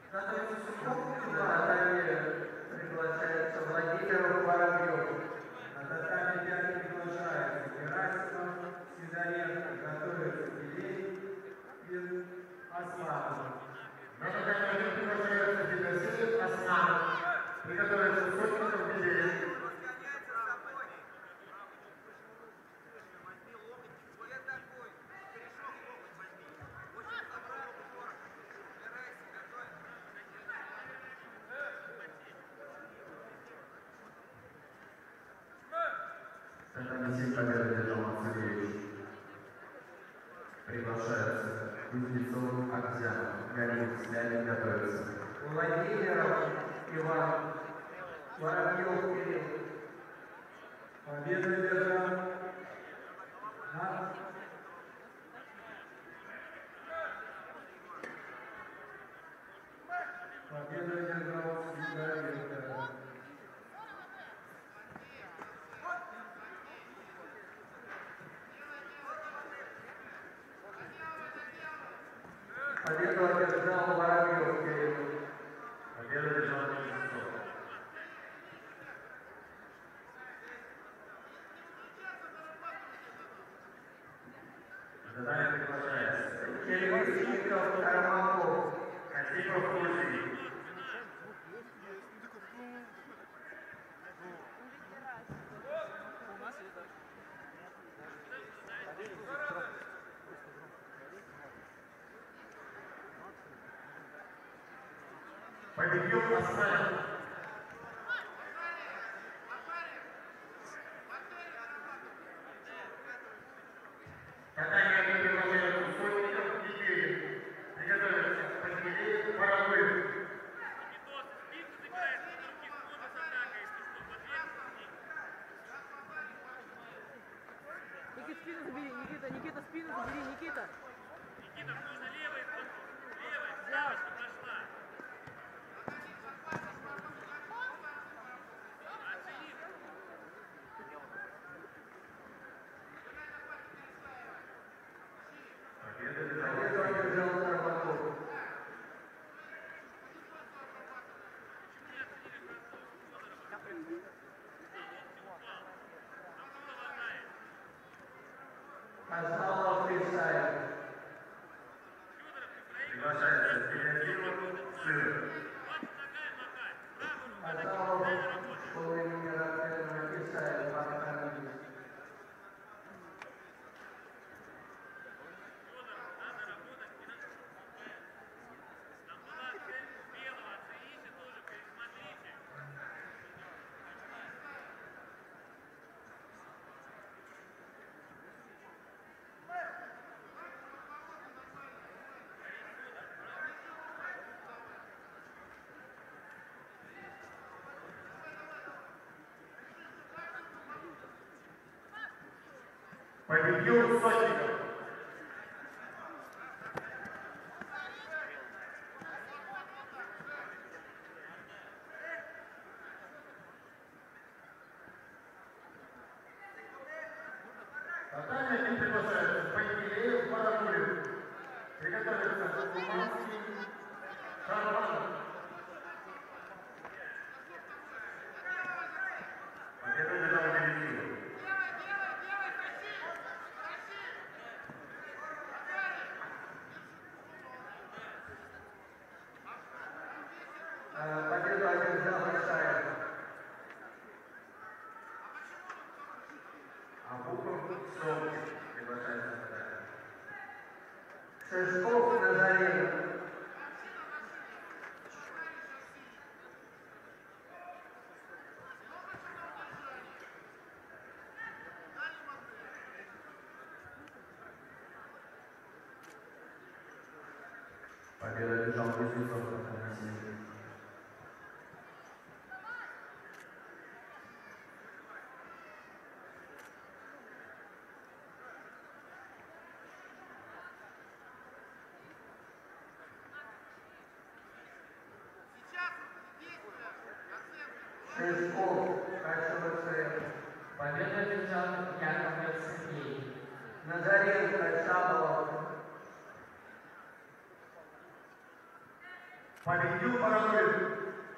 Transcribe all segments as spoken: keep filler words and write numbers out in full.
приглашается Владимир Воробьев. На татами пятый приглашается Герасимов, Сидоренко, готовится Белей, Асланов. На татами один приглашается Федосеев, Асланов. Приготовится Сотников, Белей. Татами семь победы держал Мацевич. Приглашается Кузнецов, Аксянов, Галин, Леонид готовится. Владимиров Иван, Воробьев Кирилл. Победу держал на Победу держал Сидоренко. Победу одержал Воробьев Кирилл. Победу держал Кузнецов. Задание приглашается. Черепичников Кармаков. Катипов, Кузин. Победил Асаев. Катание один приглашается Сотников, Никеев. Приготовиться Пантелеев, Воробьев. Никита, спину забери, Никита, Никита, спину забери, Никита. Никита, нужно левой, левой, девочка прошла. Оцени. Победу Победу держал одержал Кармаков. Казалов Исаев. приглашается Федосеев, Сын. Казалов школы имени Рафаэля Исаев. Аркадий. Там была цель белого, оцените тоже, пересмотрите. Победил Сотников. Татами один приглашается Пантелеев, Воробьев. Приготовиться Куманский, Шарванов. Победу держал Величинов. Победу одержал Исаев. Абуков, Солнцев. Приглашается Татами. Шишков Назаренов. Победу держал Кузнецов, Татами семь. Шишков КСВЦ. Победу одержал Яковлев Сергей. Назаренко Шаболов. Победил Парагвай.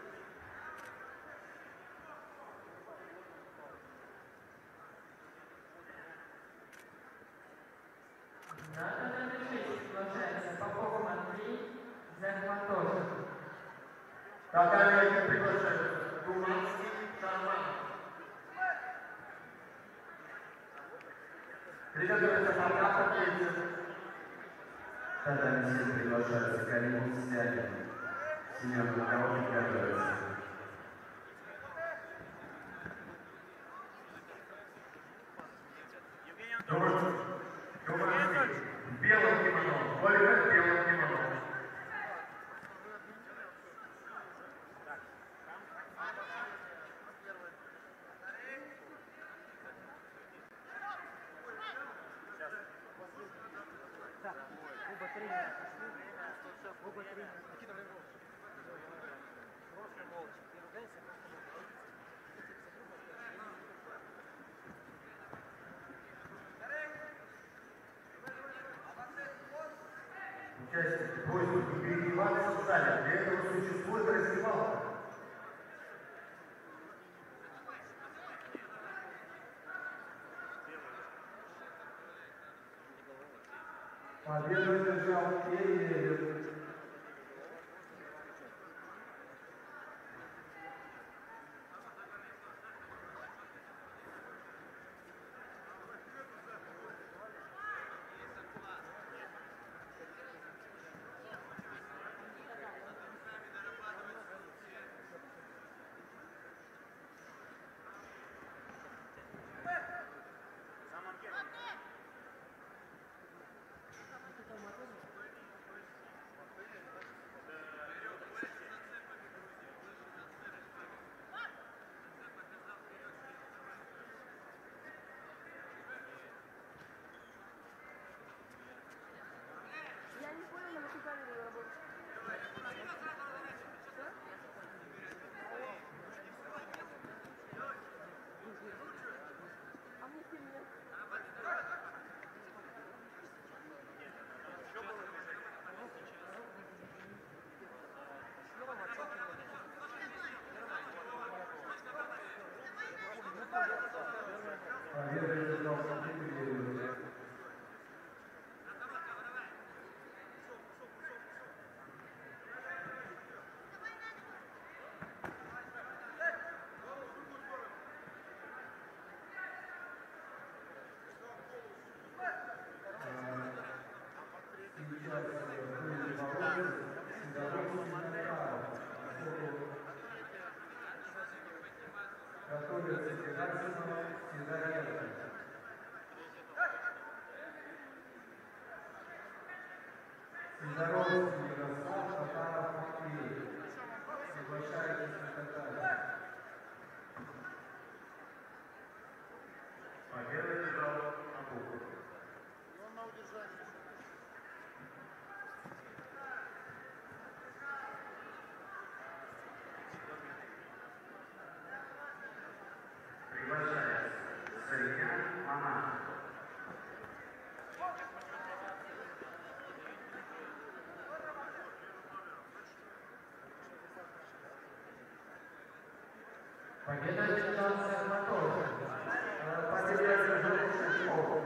На номер шесть приглашается Попов Андрей, Захватов. Татарин приглашается Думанский Шарман. Приготовиться Потапов Ельцин. Татарин приглашается Галимов Звягин. Семен Макаров готовится. Евгений Антонович. Думанский. В белом кимоно. Ольга в белом кимоно. Так, оба тренера пошли. Оба тренера. Не ругайся, Участники просят не переодеваться в зале. Для этого существует раздевалка. Победу одержал Перелев. самом первом. Я не понял, на какой камере вы работаете. А мне фильм нет. Победу одержал Перелев. Сейчас будет вопрос. Готовится Герасимов, Сидоренко. Сидоровский Ярослав, Татаров Матвей. Соглашайтесь на Татаров. Победа одержал Абухов. Приглашается Сарьян Монах. Победа одержал Захватов. Победу одержал Шишков.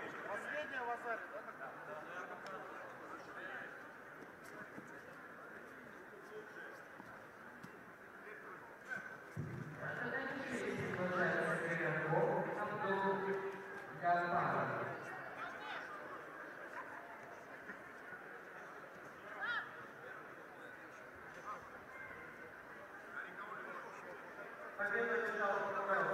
На номер шесть приглашается Григорков, Абдул Гаспаров. Победу одержал Кургал.